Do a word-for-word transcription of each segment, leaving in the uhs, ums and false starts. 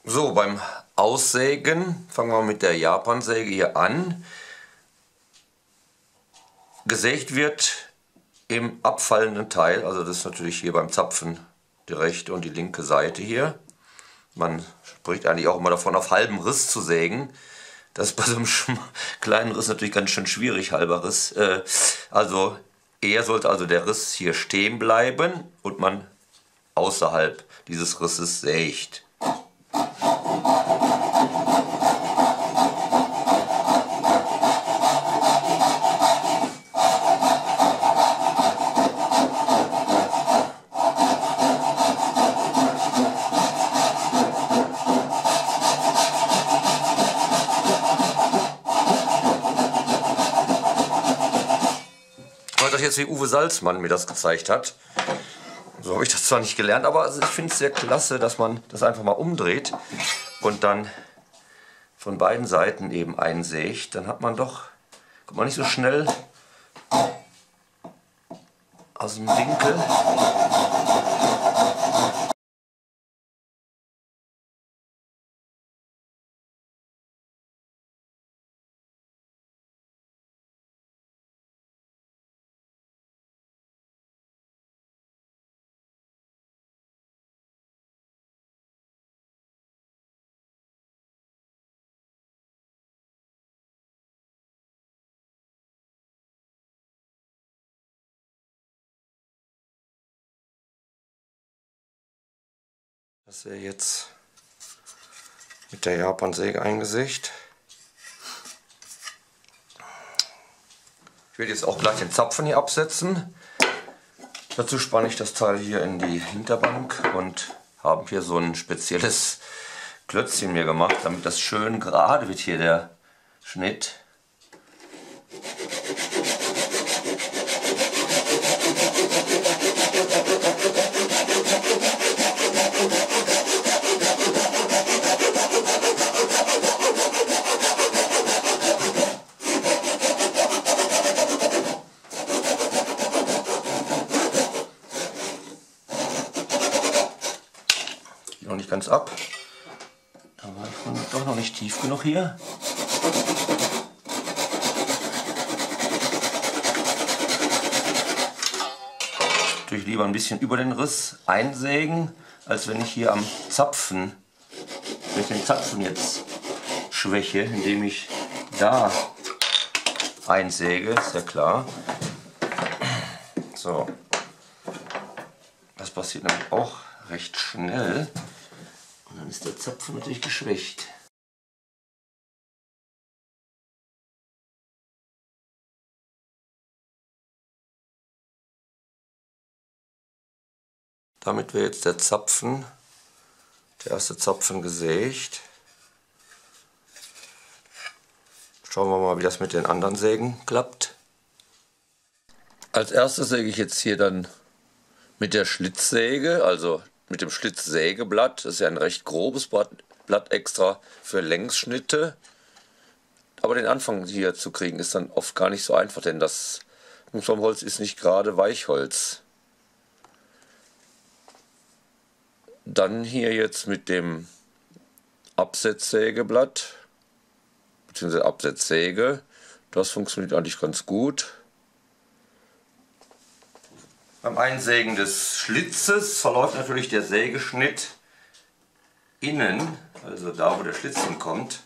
So, beim Aussägen fangen wir mit der Japansäge hier an. Gesägt wird im abfallenden Teil, also das ist natürlich hier beim Zapfen die rechte und die linke Seite hier. Man spricht eigentlich auch immer davon, auf halbem Riss zu sägen. Das ist bei so einem kleinen Riss natürlich ganz schön schwierig, halber Riss. Äh, also eher sollte also der Riss hier stehen bleiben und man außerhalb dieses Risses sägt. Jetzt wie Uwe Salzmann mir das gezeigt hat. So habe ich das zwar nicht gelernt, aber ich finde es sehr klasse, dass man das einfach mal umdreht und dann von beiden Seiten eben einsägt. Dann hat man doch, kommt man nicht so schnell aus dem Winkel. Das wäre jetzt mit der Japansäge eingesägt. Ich werde jetzt auch gleich den Zapfen hier absetzen. Dazu spanne ich das Teil hier in die Hinterbank und habe hier so ein spezielles Klötzchen mir gemacht, damit das schön gerade wird hier der Schnitt. Noch nicht ganz ab, da war ich doch noch nicht tief genug hier. Natürlich lieber ein bisschen über den Riss einsägen, als wenn ich hier am Zapfen, wenn ich den Zapfen jetzt schwäche, indem ich da einsäge, ist ja klar. So, das passiert nämlich auch recht schnell. Und dann ist der Zapfen natürlich geschwächt. Damit wäre jetzt der Zapfen, der erste Zapfen gesägt. Schauen wir mal, wie das mit den anderen Sägen klappt. Als erstes säge ich jetzt hier dann mit der Schlitzsäge, also mit dem Schlitzsägeblatt. Das ist ja ein recht grobes Blatt extra für Längsschnitte. Aber den Anfang hier zu kriegen ist dann oft gar nicht so einfach, denn das Nussbaumholz ist nicht gerade Weichholz. Dann hier jetzt mit dem Absetzsägeblatt bzw. Absetzsäge. Das funktioniert eigentlich ganz gut. Beim Einsägen des Schlitzes verläuft natürlich der Sägeschnitt innen, also da wo der Schlitz hinkommt.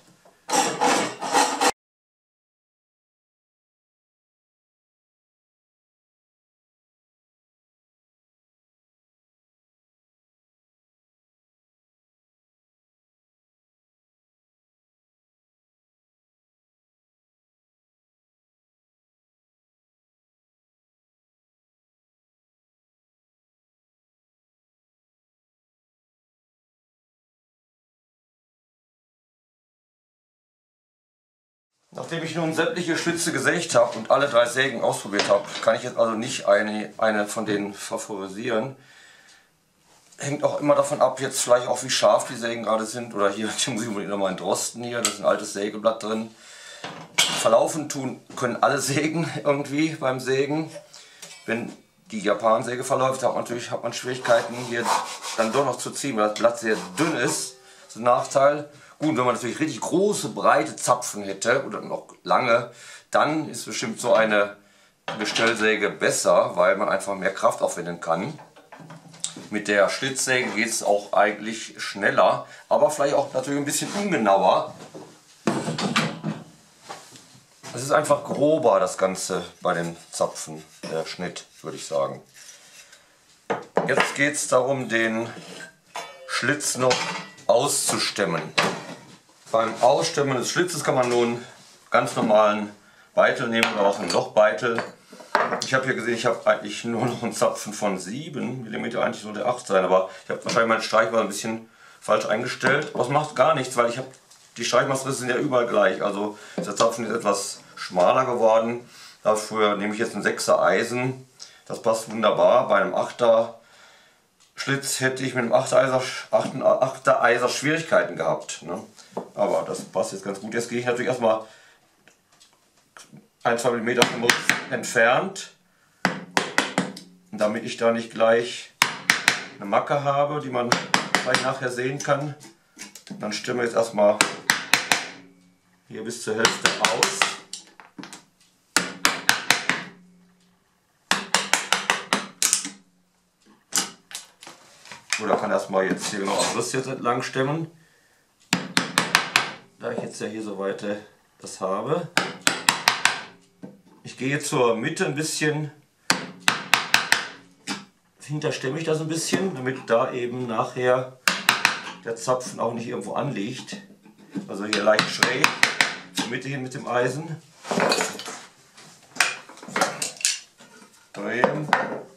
Nachdem ich nun sämtliche Schlitze gesägt habe und alle drei Sägen ausprobiert habe, kann ich jetzt also nicht eine, eine von denen favorisieren. Hängt auch immer davon ab, jetzt vielleicht auch wie scharf die Sägen gerade sind. Oder hier, hier muss ich unbedingt nochmal einen Drosten hier, da ist ein altes Sägeblatt drin. Verlaufen tun können alle Sägen irgendwie beim Sägen. Wenn die Japansäge verläuft, hat man natürlich hat man Schwierigkeiten hier dann doch noch zu ziehen, weil das Blatt sehr dünn ist. ist ein Nachteil. Gut, wenn man natürlich richtig große, breite Zapfen hätte oder noch lange, dann ist bestimmt so eine Bestellsäge besser, weil man einfach mehr Kraft aufwenden kann. Mit der Schlitzsäge geht es auch eigentlich schneller, aber vielleicht auch natürlich ein bisschen ungenauer. Es ist einfach grober, das Ganze bei den Zapfen, der Schnitt, würde ich sagen. Jetzt geht es darum, den Schlitz noch auszustemmen. Beim Ausstemmen des Schlitzes kann man nun ganz normalen Beitel nehmen oder auch einen Lochbeitel. Ich habe hier gesehen, ich habe eigentlich nur noch einen Zapfen von sieben Millimeter, eigentlich soll der acht sein, aber ich habe wahrscheinlich meinen Streichmaß ein bisschen falsch eingestellt. Aber es macht gar nichts, weil ich habe die Streichmaßrisse sind ja überall gleich. Also der Zapfen ist etwas schmaler geworden. Dafür nehme ich jetzt ein sechser Eisen. Das passt wunderbar. Bei einem achter Schlitz hätte ich mit einem achter Eiser, achter Eiser Schwierigkeiten gehabt. Ne? Aber das passt jetzt ganz gut. Jetzt gehe ich natürlich erstmal ein zwei Millimeter vom Riss entfernt, damit ich da nicht gleich eine Macke habe, die man gleich nachher sehen kann. Dann stimmen wir jetzt erstmal hier bis zur Hälfte aus. Oder kann erstmal jetzt hier genau am Riss jetzt entlang stemmen. Da ich jetzt ja hier so weit das habe. Ich gehe zur Mitte ein bisschen, hinterstemme ich das ein bisschen, damit da eben nachher der Zapfen auch nicht irgendwo anliegt. Also hier leicht schräg zur Mitte hin mit dem Eisen. Drehen.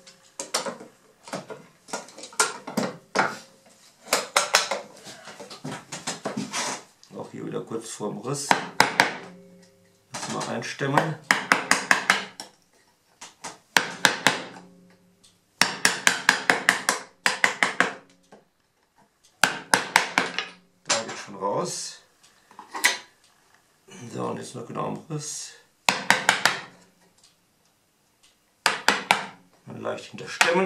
Auch hier wieder kurz vorm Riss. Mal einstemmen. Raus. So, und jetzt noch genau am Riss. Mal leicht hinterstemmen.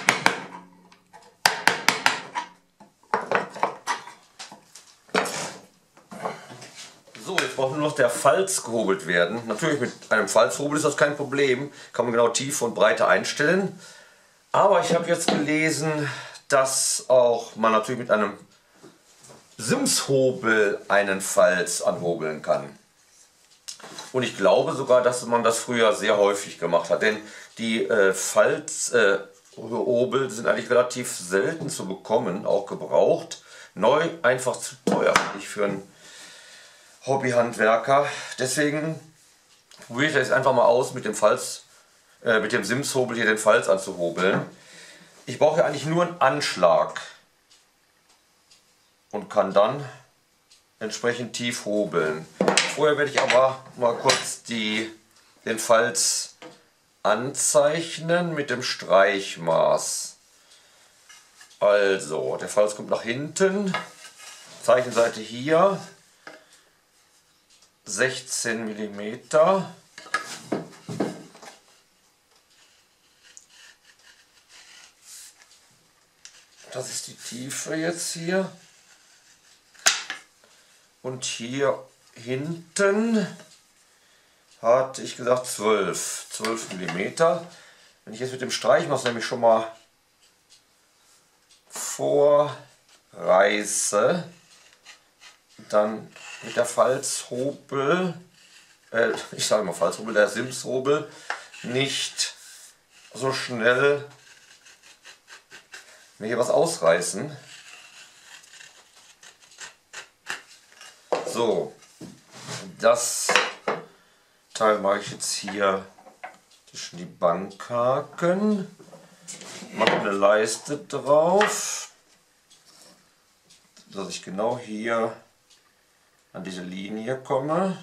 So, jetzt braucht nur noch der Falz gehobelt werden. Natürlich mit einem Falzhobel ist das kein Problem. Kann man genau Tiefe und Breite einstellen. Aber ich habe jetzt gelesen, dass auch man natürlich mit einem Simshobel einen Falz anhobeln kann. Und ich glaube sogar, dass man das früher sehr häufig gemacht hat, denn die äh, Falzhobel äh, sind eigentlich relativ selten zu bekommen, auch gebraucht. Neu einfach zu teuer, nicht für einen Hobbyhandwerker. Deswegen probiere ich das einfach mal aus, mit dem Falz, äh, mit dem Simshobel hier den Falz anzuhobeln. Ich brauche ja eigentlich nur einen Anschlag und kann dann entsprechend tief hobeln. Vorher werde ich aber mal kurz die, den Falz anzeichnen mit dem Streichmaß. Also, der Falz kommt nach hinten, Zeichenseite hier, sechzehn Millimeter. Das ist die Tiefe jetzt hier. Und hier hinten hatte ich gesagt zwölf Millimeter. Wenn ich jetzt mit dem Streichmaß nämlich schon mal vorreiße, dann mit der Falzhobel, äh, ich sage mal Falzhobel, der Simshobel nicht so schnell mir hier was ausreißen. So, das Teil mache ich jetzt hier zwischen die Bankhaken, mache eine Leiste drauf, dass ich genau hier an diese Linie komme.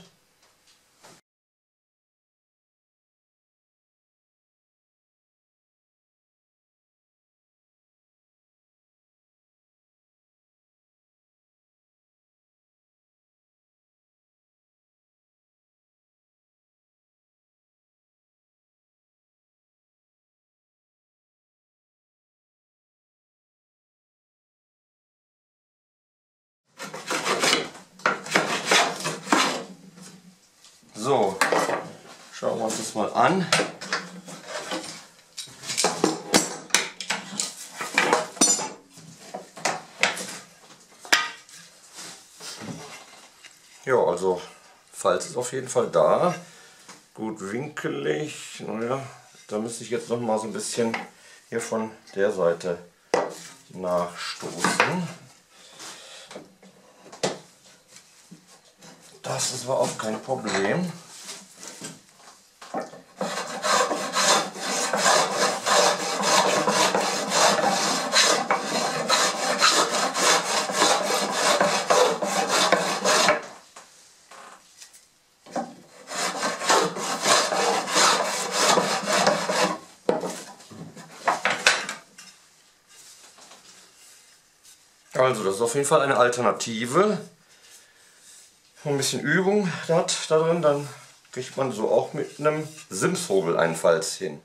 So, schauen wir uns das mal an. Ja, also Falz ist auf jeden Fall da. Gut winkelig. Naja, da müsste ich jetzt noch mal so ein bisschen hier von der Seite nachstoßen. Das ist aber auch kein Problem. Also das ist auf jeden Fall eine Alternative. Ein bisschen Übung hat da drin, dann kriegt man so auch mit einem Simshobel einen Falz hin.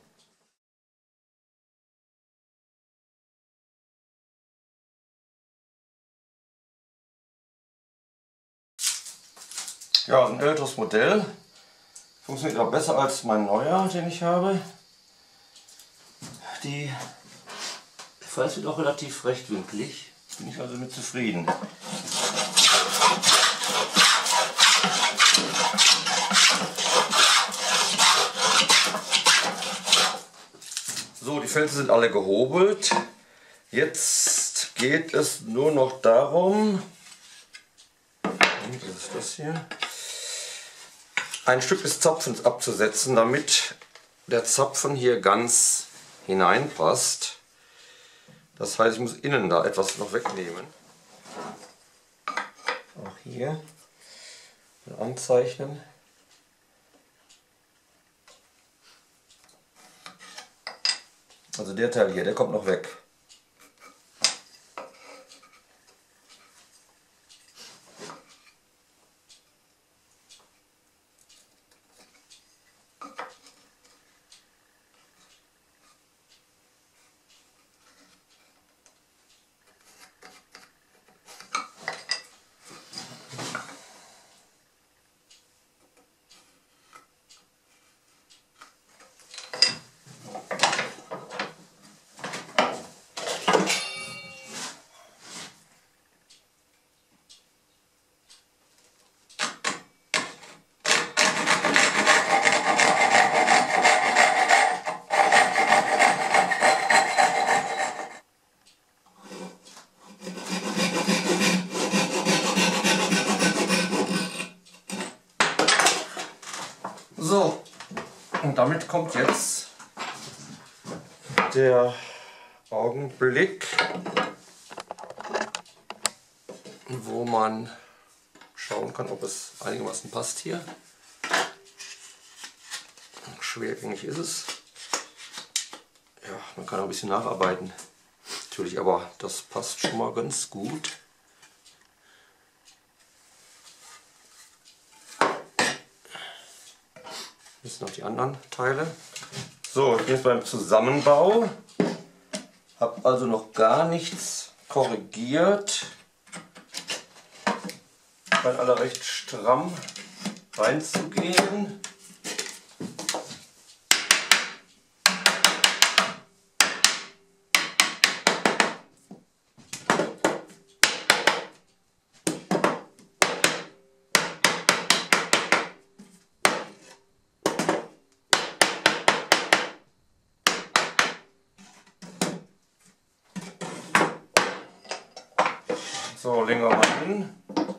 Ja, ein älteres Modell. Funktioniert auch besser als mein neuer, den ich habe. Die Falz wird auch relativ rechtwinklig. Bin ich also mit zufrieden. So, die Felsen sind alle gehobelt. Jetzt geht es nur noch darum, was ist das hier? Ein Stück des Zapfens abzusetzen, damit der Zapfen hier ganz hineinpasst. Das heißt, ich muss innen da etwas noch wegnehmen. Auch hier anzeichnen. Also der Teil hier, der kommt noch weg. So, und damit kommt jetzt der Augenblick, wo man schauen kann, ob es einigermaßen passt hier. Schwergängig ist es. Ja, man kann auch ein bisschen nacharbeiten. Natürlich, aber das passt schon mal ganz gut. Jetzt noch die anderen Teile. So, ich bin jetzt beim Zusammenbau. Habe also noch gar nichts korrigiert. Scheint alle recht stramm reinzugehen. So, legen wir mal hin.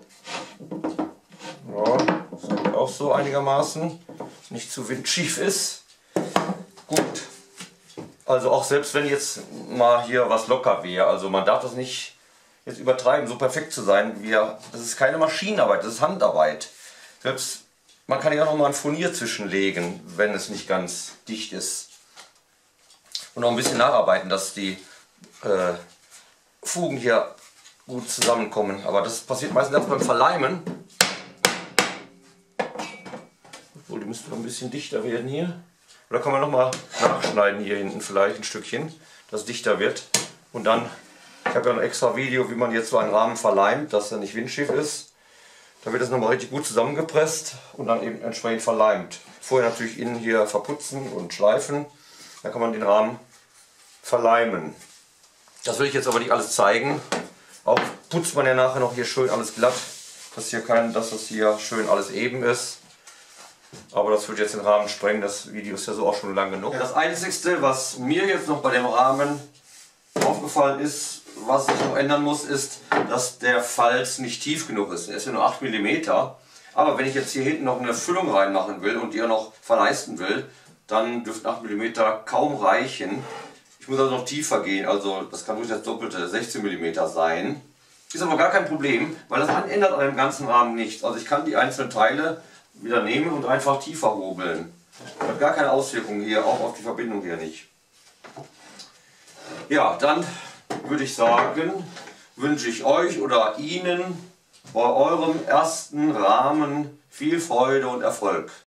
Ja, das ist auch so einigermaßen, nicht zu windschief ist. Gut. Also auch selbst wenn jetzt mal hier was locker wäre, also man darf das nicht jetzt übertreiben, so perfekt zu sein. Wir, das ist keine Maschinenarbeit, das ist Handarbeit. Selbst man kann ja auch noch mal ein Furnier zwischenlegen, wenn es nicht ganz dicht ist. Und noch ein bisschen nacharbeiten, dass die äh, Fugen hier gut zusammenkommen, aber das passiert meistens erst beim Verleimen. Obwohl, die müssten noch ein bisschen dichter werden hier. Oder kann man noch mal nachschneiden hier hinten vielleicht ein Stückchen, dass es dichter wird. Und dann, ich habe ja ein extra Video, wie man jetzt so einen Rahmen verleimt, dass er nicht windschief ist. Da wird das nochmal richtig gut zusammengepresst und dann eben entsprechend verleimt. Vorher natürlich innen hier verputzen und schleifen. Dann kann man den Rahmen verleimen. Das will ich jetzt aber nicht alles zeigen. Auch putzt man ja nachher noch hier schön alles glatt, dass, hier kein, dass das hier schön alles eben ist. Aber das wird jetzt den Rahmen sprengen, das Video ist ja so auch schon lang genug. Das Einzige, was mir jetzt noch bei dem Rahmen aufgefallen ist, was ich noch ändern muss, ist, dass der Falz nicht tief genug ist. Er ist ja nur acht Millimeter. Aber wenn ich jetzt hier hinten noch eine Füllung reinmachen will und die auch noch verleisten will, dann dürften acht Millimeter kaum reichen. Ich muss also noch tiefer gehen, also das kann ruhig das doppelte, sechzehn Millimeter sein. Ist aber gar kein Problem, weil das ändert an dem ganzen Rahmen nichts. Also ich kann die einzelnen Teile wieder nehmen und einfach tiefer hobeln. Das hat gar keine Auswirkungen hier, auch auf die Verbindung hier nicht. Ja, dann würde ich sagen, wünsche ich euch oder Ihnen bei eurem ersten Rahmen viel Freude und Erfolg.